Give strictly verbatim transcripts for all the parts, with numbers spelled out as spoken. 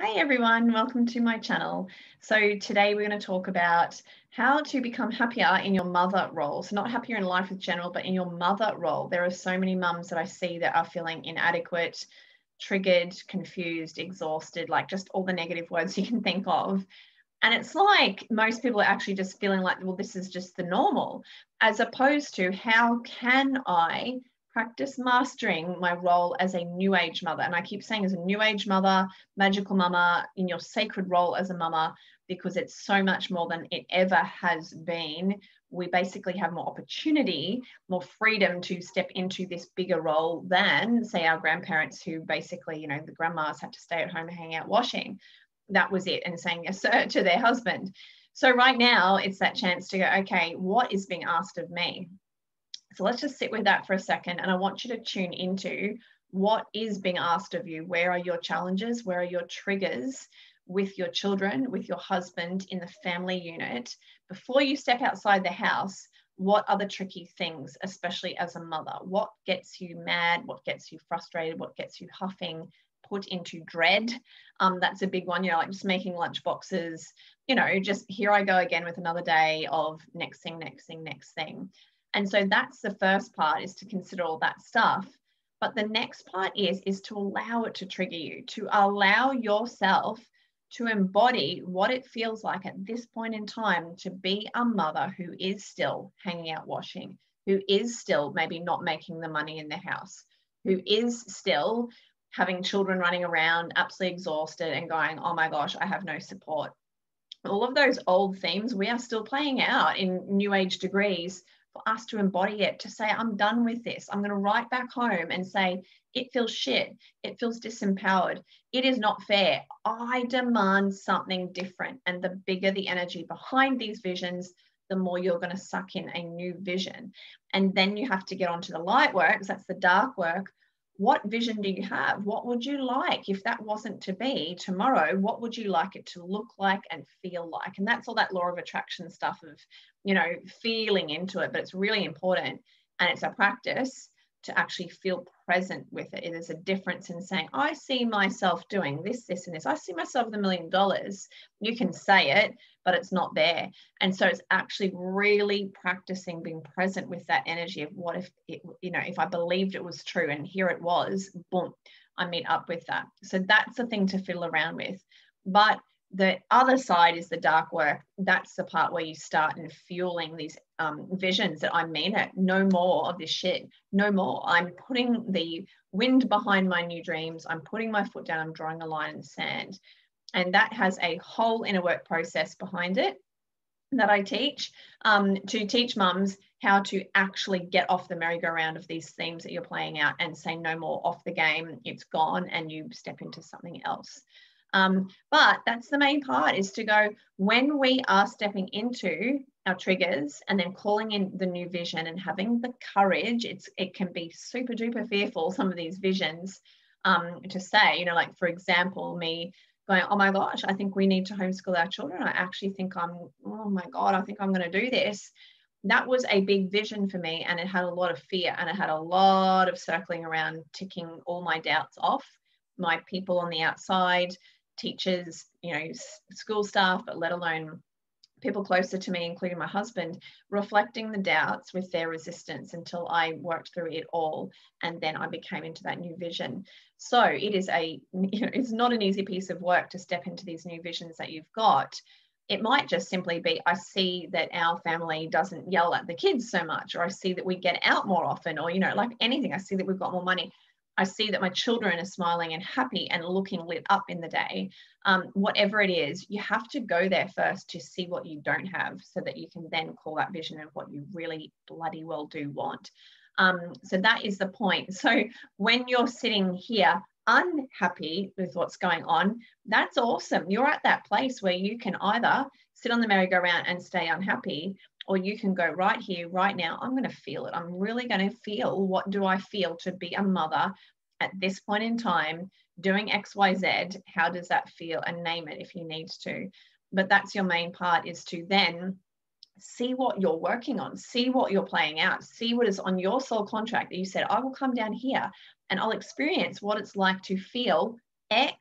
Hey everyone, welcome to my channel. So today we're going to talk about how to become happier in your mother role. So not happier in life in general, but in your mother role. There are so many mums that I see that are feeling inadequate, triggered, confused, exhausted, like just all the negative words you can think of. And it's like most people are actually just feeling like, well, this is just the normal, as opposed to how can I practice mastering my role as a new age mother. And I keep saying as a new age mother, magical mama, in your sacred role as a mama, because it's so much more than it ever has been. We basically have more opportunity, more freedom to step into this bigger role than, say, our grandparents who basically, you know, the grandmas had to stay at home and hang out washing. That was it, and saying yes sir to their husband. So right now it's that chance to go, okay, what is being asked of me? So let's just sit with that for a second. And I want you to tune into what is being asked of you. Where are your challenges? Where are your triggers with your children, with your husband in the family unit? Before you step outside the house, what are the tricky things, especially as a mother? What gets you mad? What gets you frustrated? What gets you huffing? Put into dread? Um, that's a big one, you know, like just making lunch boxes, you know, just here I go again with another day of next thing, next thing, next thing. And so that's the first part, is to consider all that stuff. But the next part is, is to allow it to trigger you, to allow yourself to embody what it feels like at this point in time to be a mother who is still hanging out washing, who is still maybe not making the money in the house, who is still having children running around absolutely exhausted and going, oh my gosh, I have no support. All of those old themes we are still playing out in new age degrees, for us to embody it, to say, I'm done with this. I'm going to write back home and say, it feels shit. It feels disempowered. It is not fair. I demand something different. And the bigger the energy behind these visions, the more you're going to suck in a new vision. And then you have to get onto the light work, because that's the dark work. What vision do you have? What would you like if that wasn't to be tomorrow? What would you like it to look like and feel like? And that's all that law of attraction stuff of, you know, feeling into it. But it's really important, and it's a practice to actually feel present with it. It is a difference in saying, I see myself doing this, this, and this. I see myself with a million dollars. You can say it, but it's not there. And so it's actually really practicing being present with that energy of what if it, you know, if I believed it was true and here it was, boom, I meet up with that. So that's the thing to fiddle around with. But the other side is the dark work. That's the part where you start and fueling these um, visions that I mean it. No more of this shit. No more. I'm putting the wind behind my new dreams. I'm putting my foot down. I'm drawing a line in the sand. And that has a whole inner work process behind it that I teach, um, to teach mums how to actually get off the merry-go-round of these themes that you're playing out and say no more, off the game, it's gone, and you step into something else. Um, but that's the main part, is to go, when we are stepping into our triggers and then calling in the new vision and having the courage, it's it can be super duper fearful, some of these visions, um, to say, you know, like for example, me going, oh my gosh, I think we need to homeschool our children. I actually think I'm, oh my God, I think I'm going to do this. That was a big vision for me, and it had a lot of fear, and it had a lot of circling around, ticking all my doubts off, my people on the outside, teachers, you know, school staff, but let alone people closer to me, including my husband, reflecting the doubts with their resistance until I worked through it all. And then I became into that new vision. So it is a, you know, it's not an easy piece of work to step into these new visions that you've got. It might just simply be, I see that our family doesn't yell at the kids so much, or I see that we get out more often, or, you know, like anything, I see that we've got more money. I see that my children are smiling and happy and looking lit up in the day. Um, whatever it is, you have to go there first to see what you don't have, so that you can then call that vision of what you really bloody well do want. Um, so that is the point. So when you're sitting here unhappy with what's going on, that's awesome. You're at that place where you can either sit on the merry-go-round and stay unhappy, or you can go, right here, right now, I'm going to feel it. I'm really going to feel, what do I feel to be a mother at this point in time doing X, Y, Z? How does that feel? And name it if you need to. But that's your main part, is to then see what you're working on, see what you're playing out, see what is on your soul contract that you said, I will come down here and I'll experience what it's like to feel X,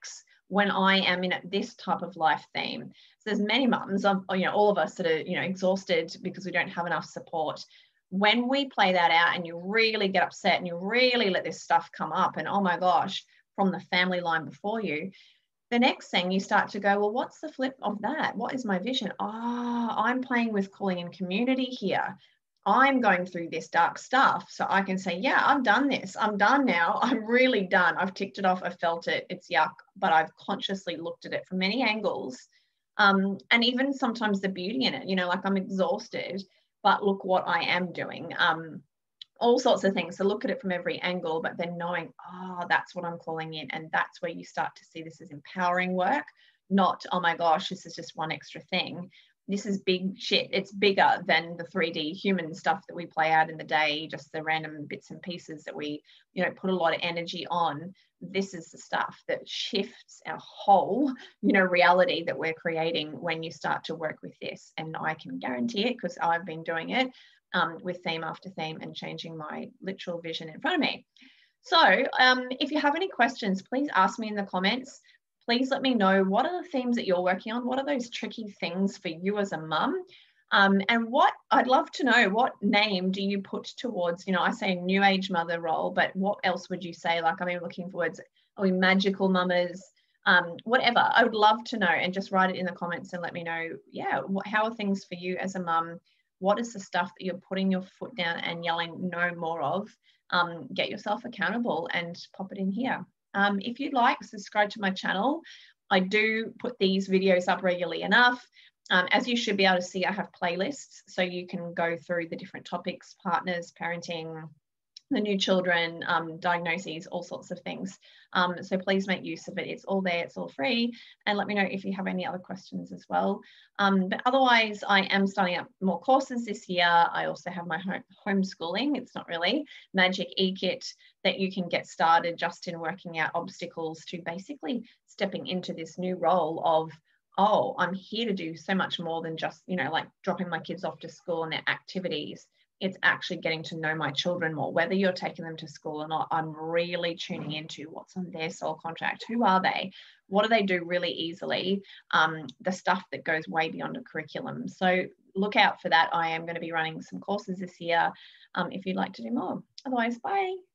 when I am in this type of life theme. So there's many mums, of, you know, all of us that are, you know, exhausted because we don't have enough support. When we play that out and you really get upset and you really let this stuff come up and, oh my gosh, from the family line before you, the next thing you start to go, well, what's the flip of that? What is my vision? Oh, I'm playing with calling in community here. I'm going through this dark stuff. So I can say, yeah, I've done this. I'm done now. I'm really done. I've ticked it off. I felt it. It's yuck. But I've consciously looked at it from many angles. Um, and even sometimes the beauty in it, you know, like I'm exhausted, but look what I am doing. Um, all sorts of things. So look at it from every angle, but then knowing, oh, that's what I'm calling in. And that's where you start to see this as empowering work, not, oh my gosh, this is just one extra thing. This is big shit. It's bigger than the three D human stuff that we play out in the day, just the random bits and pieces that we, you know, put a lot of energy on. This is the stuff that shifts our whole, you know, reality that we're creating when you start to work with this. And I can guarantee it because I've been doing it um, with theme after theme and changing my literal vision in front of me. So um, if you have any questions, please ask me in the comments. Please let me know, what are the themes that you're working on? What are those tricky things for you as a mum? Um, and what I'd love to know, what name do you put towards, you know, I say new age mother role, but what else would you say? Like, I'm looking for words, are we magical mamas? Um, whatever, I would love to know, and just write it in the comments and let me know, yeah, what, how are things for you as a mum? What is the stuff that you're putting your foot down and yelling no more of? Um, get yourself accountable and pop it in here. Um, if you'd like, subscribe to my channel. I do put these videos up regularly enough. Um, as you should be able to see, I have playlists, so you can go through the different topics, partners, parenting, the new children, um, diagnoses, all sorts of things. Um, so please make use of it. It's all there, it's all free. And let me know if you have any other questions as well. Um, but otherwise, I am starting up more courses this year. I also have my home homeschooling, it's not really, Magic ekit, that you can get started just in working out obstacles to basically stepping into this new role of, oh, I'm here to do so much more than just, you know, like dropping my kids off to school and their activities. It's actually getting to know my children more. Whether you're taking them to school or not, I'm really tuning into what's on their soul contract. Who are they? What do they do really easily? Um, the stuff that goes way beyond a curriculum. So look out for that. I am going to be running some courses this year um, if you'd like to do more. Otherwise, bye.